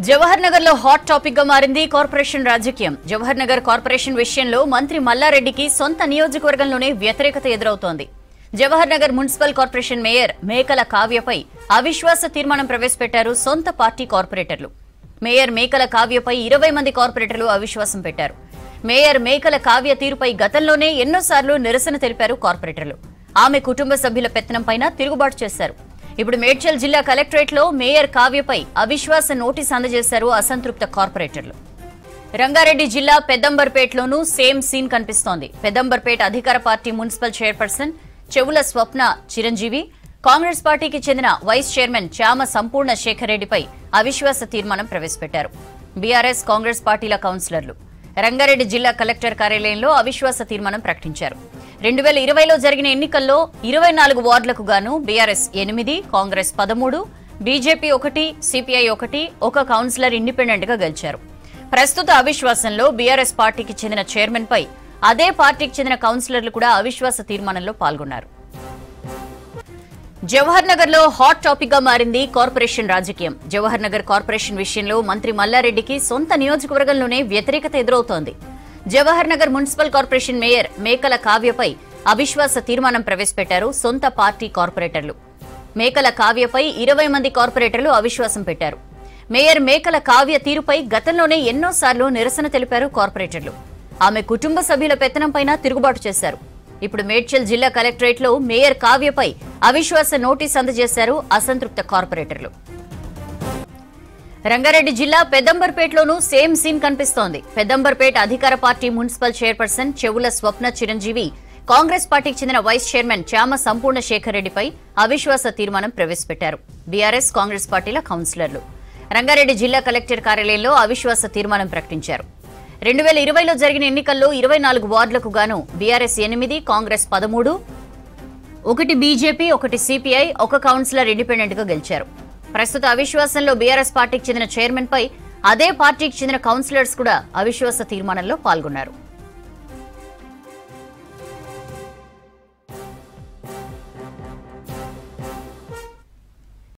జవహర్ నగర్ లో hot topic గా మారింది కార్పొరేషన్ రాజకీయం. జవహర్ నగర్ కార్పొరేషన్ విషయంలో మంత్రి మల్లారెడ్డికి సొంత నియోజకవర్గంలోనే వ్యతిరేకత ఎదురవుతోంది. Jawahar Nagar municipal corporation mayor Mekala కావ్యపై అవిశ్వాస తీర్మానం ప్రవేశపెట్టారు సొంత పార్టీ కార్పొరేటర్లు. మేయర్ మేకల కావ్యపై 20 మంది కార్పొరేటర్లు అవిశ్వాసం పెట్టారు. మేయర్ మేకల కావ్య తీరుపై గతంలోనే ఎన్నోసార్లు నిరసన తెలిపారు కార్పొరేటర్లు. ఆమె కుటుంబ సభ్యుల పెత్తనంపైన తిరుగుబాటు చేశారు. ఇప్పుడు మేడ్చల్ జిల్లా కలెక్టరేట్ లో మేయర్ కావ్యపై అవిశ్వాస నోటీస్ అందజేశారు అసంతృప్త కార్పొరేటర్లు. రంగారెడ్డి జిల్లా పెద్దంబర్పేటలోనూ సేమ్ సీన్ కనిపిస్తోంది. పెద్దంబర్పేట అధికార పార్టీ మున్సిపల్ చైర్పర్సన్ చెవుల స్వప్న చిరంజీవి, కాంగ్రెస్ పార్టీకి చెందిన వైస్ చైర్మన్ చామ సంపూర్ణ శేఖర్ రెడ్డిపై అవిశ్వాస తీర్మానం ప్రవేశపెట్టారు బీఆర్ఎస్ కాంగ్రెస్ పార్టీల కౌన్సిలర్లు. రంగారెడ్డి జిల్లా కలెక్టర్ కార్యాలయంలో అవిశ్వాస తీర్మానం ప్రకటించారు. 2020లో జరిగిన ఎన్నికల్లో 24 వార్డులకు గాను బీఆర్ఎస్ 8, కాంగ్రెస్ 13, బీజేపీ 1, సిపిఐ 1, ఒక కౌన్సిలర్ ఇండిపెండెంట్ గా గెలిచారు. ప్రస్తుత అవిశ్వాసంలో బీఆర్ఎస్ పార్టీకి చెందిన చైర్మన్ పై అదే పార్టీకి చెందిన కౌన్సిలర్లు కూడా అవిశ్వాస తీర్మానంలో పాల్గొన్నారు. జవహర్ నగర్ లో హాట్ టాపిక్ గా మారింది కార్పొరేషన్ రాజకీయం. జవహర్ నగర్ కార్పొరేషన్ విషయంలో మంత్రి మల్లారెడ్డికి సొంత నియోజకవర్గంలోనే వ్యతిరేకత ఎదురవుతోంది. Jawahar Nagar municipal corporation mayor Mekala కావ్యపై అవిశ్వాస తీర్మానం ప్రవేశపెట్టారు సొంత పార్టీ కార్పొరేటర్లు. మేకల కావ్యపై 20 మంది కార్పొరేటర్లు అవిశ్వాసం పెట్టారు. మేయర్ మేకల కావ్య తీరుపై గతంలోనే ఎన్నోసార్లు నిరసన తెలిపారు కార్పొరేటర్లు. ఆమె కుటుంబ సభ్యుల పెత్తనంపైన తిరుగుబాటు చేశారు. ఇప్పుడు మేడ్చల్ జిల్లా కలెక్టరేట్ లో మేయర్ కావ్యపై అవిశ్వాస నోటీస్ అందజేశారు అసంతృప్త కార్పొరేటర్లు. రంగారెడ్డి జిల్లా పెద్దంబర్పేటలోనూ సేమ్ సీన్ కనిపిస్తోంది. పెద్దంబర్పేట అధికార పార్టీ మున్సిపల్ చైర్పర్సన్ చెవుల స్వప్న చిరంజీవి, కాంగ్రెస్ పార్టీకి చెందిన వైస్ చైర్మన్ చామ సంపూర్ణ శేఖర్ రెడ్డిపై అవిశ్వాస తీర్మానం ప్రవేశపెట్టారు బీఆర్ఎస్ కాంగ్రెస్ పార్టీల కౌన్సిలర్లు. రంగారెడ్డి జిల్లా కలెక్టర్ కార్యాలయంలో అవిశ్వాస తీర్మానం ప్రకటించారు. 2020లో జరిగిన ఎన్నికల్లో 24 వార్డులకు గాను బీఆర్ఎస్ 8, కాంగ్రెస్ 13, ఒకటి బీజేపీ, ఒకటి సిపిఐ, ఒక కౌన్సిలర్ ఇండిపెండెంట్ గా గెలిచారు. ప్రస్తుత అవిశ్వాసంలో బీఆర్ఎస్ పార్టీకి చెందిన చైర్మన్ పై అదే పార్టీకి చెందిన కౌన్సిలర్స్ కూడా అవిశ్వాస తీర్మానంలో పాల్గొన్నారు.